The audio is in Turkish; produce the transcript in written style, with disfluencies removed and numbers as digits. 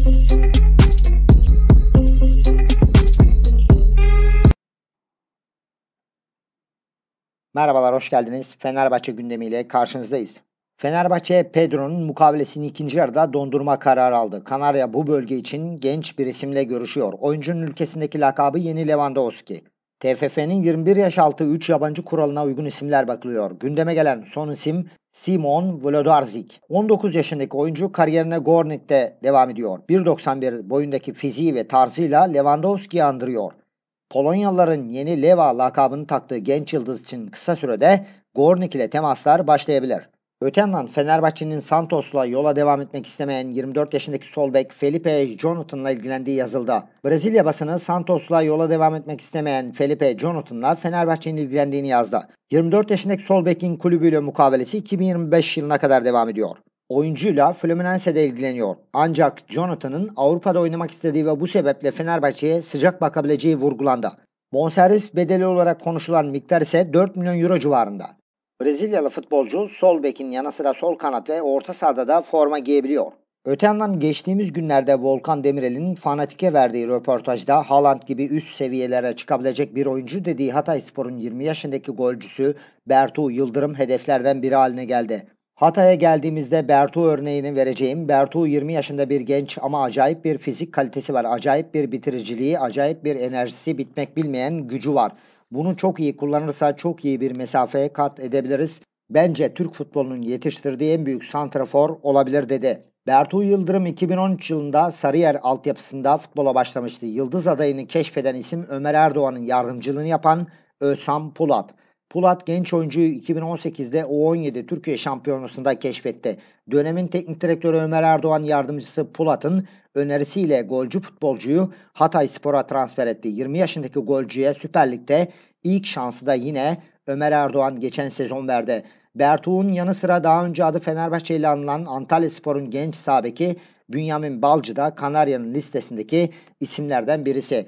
Merhabalar, hoş geldiniz. Fenerbahçe gündemiyle karşınızdayız. Fenerbahçe, Pedro'nun mukavelesini ikinci yarıda dondurma kararı aldı. Kanarya bu bölge için genç bir isimle görüşüyor. Oyuncunun ülkesindeki lakabı Yeni Lewandowski. TFF'nin 21 yaş altı 3 yabancı kuralına uygun isimler bakılıyor. Gündeme gelen son isim Simon Wlodarczyk. 19 yaşındaki oyuncu kariyerine Gornik'te devam ediyor. 1.91 boyundaki fiziği ve tarzıyla Lewandowski'yi andırıyor. Polonyalıların yeni Leva lakabını taktığı genç yıldız için kısa sürede Gornik ile temaslar başlayabilir. Öte yandan Fenerbahçe'nin Santos'la yola devam etmek istemeyen 24 yaşındaki sol bek Felipe Jonathan'la ilgilendiği yazıldı. Brezilya basını Santos'la yola devam etmek istemeyen Felipe Jonathan'la Fenerbahçe'nin ilgilendiğini yazdı. 24 yaşındaki sol bekin kulübüyle mukavelesi 2025 yılına kadar devam ediyor. Oyuncuyla Fluminense'de ilgileniyor. Ancak Jonathan'ın Avrupa'da oynamak istediği ve bu sebeple Fenerbahçe'ye sıcak bakabileceği vurgulandı. Bonservis bedeli olarak konuşulan miktar ise 4 milyon euro civarında. Brezilyalı futbolcu sol bekin yanı sıra sol kanat ve orta sahada da forma giyebiliyor. Öte yandan geçtiğimiz günlerde Volkan Demirel'in Fanatik'e verdiği röportajda Haaland gibi üst seviyelere çıkabilecek bir oyuncu dediği Hatayspor'un 20 yaşındaki golcüsü Bertu Yıldırım hedeflerden biri haline geldi. Hatay'a geldiğimizde Bertu örneğini vereceğim. Bertu 20 yaşında bir genç ama acayip bir fizik kalitesi var. Acayip bir bitiriciliği, acayip bir enerjisi, bitmek bilmeyen gücü var. Bunu çok iyi kullanırsa çok iyi bir mesafeye kat edebiliriz. Bence Türk futbolunun yetiştirdiği en büyük santrafor olabilir dedi. Bertu Yıldırım 2013 yılında Sarıyer altyapısında futbola başlamıştı. Yıldız adayını keşfeden isim Ömer Erdoğan'ın yardımcılığını yapan Özhan Pulat. Pulat genç oyuncuyu 2018'de U17 Türkiye Şampiyonası'nda keşfetti. Dönemin teknik direktörü Ömer Erdoğan yardımcısı Pulat'ın önerisiyle golcü futbolcuyu Hatayspor'a transfer etti. 20 yaşındaki golcüye Süper Lig'de ilk şansı da yine Ömer Erdoğan geçen sezon verdi. Bertuğ'un yanı sıra daha önce adı Fenerbahçe ile anılan Antalyaspor'un genç sağ beki Bünyamin Balcı da Kanarya'nın listesindeki isimlerden birisi.